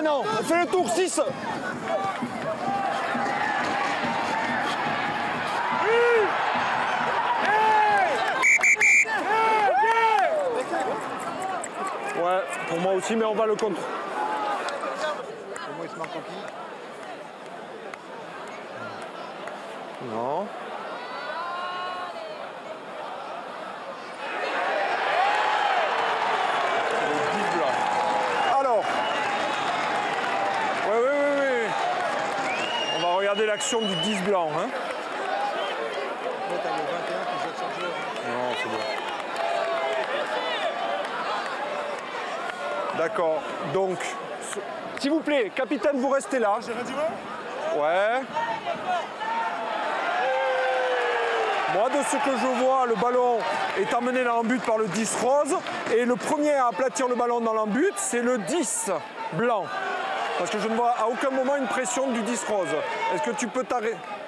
maintenant. On fait le tour 6. Ouais, pour moi aussi, mais on va le contre. Pour moi, il se marque en qui? Non. Le 10 blanc. Alors. Oui. On va regarder l'action du 10 blanc. Hein. Là, t'as le 21 qui jette son joueur. Non, c'est bon. D'accord. Donc, s'il vous plaît, capitaine, vous restez là. Ouais. Moi, de ce que je vois, le ballon est emmené dans l'embut par le 10 rose. Et le premier à aplatir le ballon dans l'embut, c'est le 10 blanc. Parce que je ne vois à aucun moment une pression du 10 rose. Est-ce que tu peux t'arrêter?